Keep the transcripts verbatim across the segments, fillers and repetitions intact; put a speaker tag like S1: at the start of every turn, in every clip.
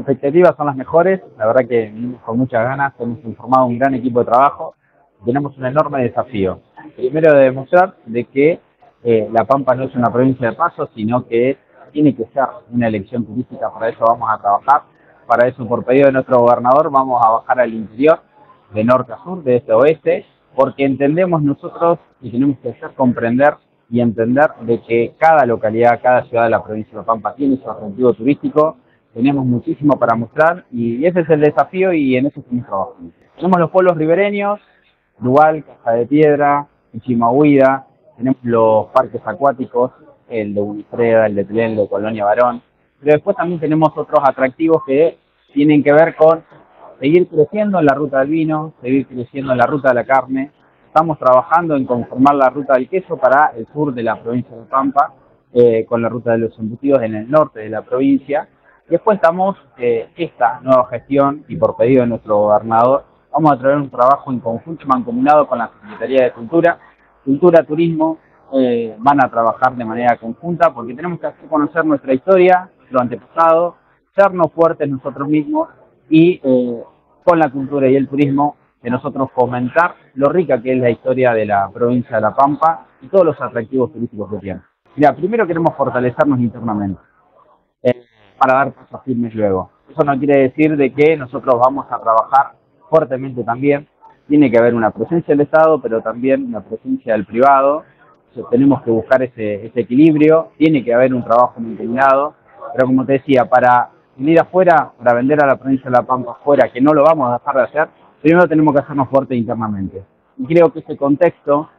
S1: expectativas son las mejores, la verdad que venimos con muchas ganas, hemos informado un gran equipo de trabajo, tenemos un enorme desafío. Primero de demostrar de que eh, La Pampa no es una provincia de paso, sino que tiene que ser una elección turística, para eso vamos a trabajar, para eso por pedido de nuestro gobernador vamos a bajar al interior, de norte a sur, de este a oeste, porque entendemos nosotros y tenemos que hacer comprender y entender de que cada localidad, cada ciudad de la provincia de La Pampa tiene su atractivo turístico, tenemos muchísimo para mostrar y ese es el desafío y en eso estamos trabajando. Tenemos los pueblos ribereños, Dual, Caja de Piedra, Chimahuida, tenemos los parques acuáticos, el de Winifreda, el de Tlen, el de Colonia Barón, pero después también tenemos otros atractivos que tienen que ver con seguir creciendo en la ruta del vino, seguir creciendo en la ruta de la carne. Estamos trabajando en conformar la ruta del queso para el sur de la provincia de La Pampa, eh, con la ruta de los embutidos en el norte de la provincia. Después estamos, eh, esta nueva gestión, y por pedido de nuestro gobernador, vamos a traer un trabajo en conjunto mancomunado con la Secretaría de Cultura. Cultura, Turismo, eh, van a trabajar de manera conjunta porque tenemos que hacer conocer nuestra historia, lo antepasado, sernos fuertes nosotros mismos y eh, con la cultura y el turismo de nosotros fomentar lo rica que es la historia de la provincia de La Pampa y todos los atractivos turísticos que tiene. Mira, primero queremos fortalecernos internamente eh, para dar pasos firmes luego. Eso no quiere decir de que nosotros vamos a trabajar fuertemente también. Tiene que haber una presencia del Estado, pero también una presencia del privado. Entonces, tenemos que buscar ese, ese equilibrio. Tiene que haber un trabajo mancomunado. Pero como te decía, para ir afuera, para vender a la provincia de La Pampa afuera, que no lo vamos a dejar de hacer, primero tenemos que hacernos fuertes internamente. Y creo que ese contexto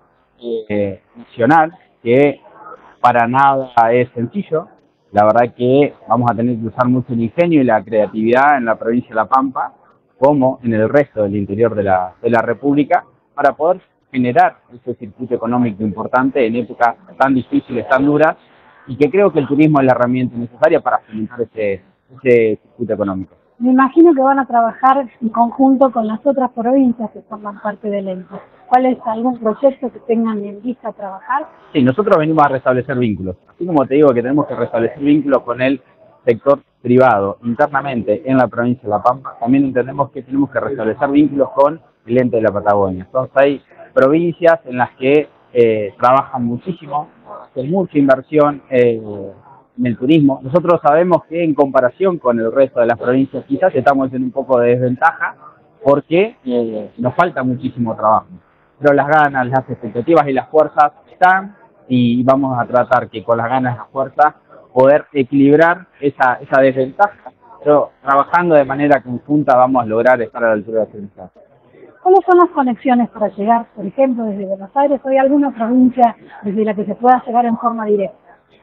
S1: eh, nacional, que para nada es sencillo, la verdad que vamos a tener que usar mucho el ingenio y la creatividad en la provincia de La Pampa, como en el resto del interior de la, de la República, para poder generar ese circuito económico importante en épocas tan difíciles, tan duras, y que creo que el turismo es la herramienta necesaria para fomentar ese, ese circuito económico.
S2: Me imagino que van a trabajar en conjunto con las otras provincias que forman parte del ente. ¿Cuál es algún proyecto que tengan en vista trabajar?
S1: Sí, nosotros venimos a restablecer vínculos. Así como te digo que tenemos que restablecer vínculos con el sector privado internamente en la provincia de La Pampa, también entendemos que tenemos que restablecer vínculos con el ente de la Patagonia. Entonces hay provincias en las que eh, trabajan muchísimo, hacen mucha inversión eh, en el turismo. Nosotros sabemos que en comparación con el resto de las provincias quizás estamos en un poco de desventaja porque eh, nos falta muchísimo trabajo. Pero las ganas, las expectativas y las fuerzas están y vamos a tratar que con las ganas y las fuerzas poder equilibrar esa, esa desventaja, pero trabajando de manera conjunta vamos a lograr estar a la altura de la ciudad.
S2: ¿Cuáles son las conexiones para llegar, por ejemplo, desde Buenos Aires o hay alguna provincia desde la que se pueda llegar en forma directa?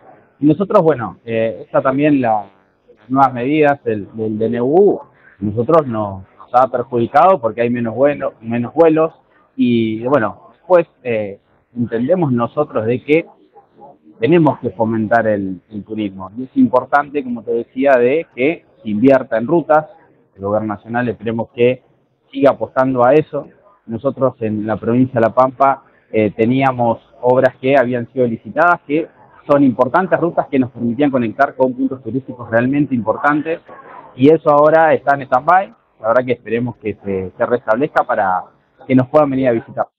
S1: Y nosotros, bueno, eh, está también la, las nuevas medidas del, del D N U, nosotros nos, nos ha perjudicado porque hay menos, bueno, menos vuelos y, bueno, después eh, entendemos nosotros de que tenemos que fomentar el, el turismo y es importante, como te decía, de que se invierta en rutas. El gobierno nacional esperemos que siga apostando a eso. Nosotros en la provincia de La Pampa eh, teníamos obras que habían sido licitadas, que son importantes rutas que nos permitían conectar con puntos turísticos realmente importantes y eso ahora está en stand-by. La verdad que esperemos que se, se restablezca para que nos puedan venir a visitar.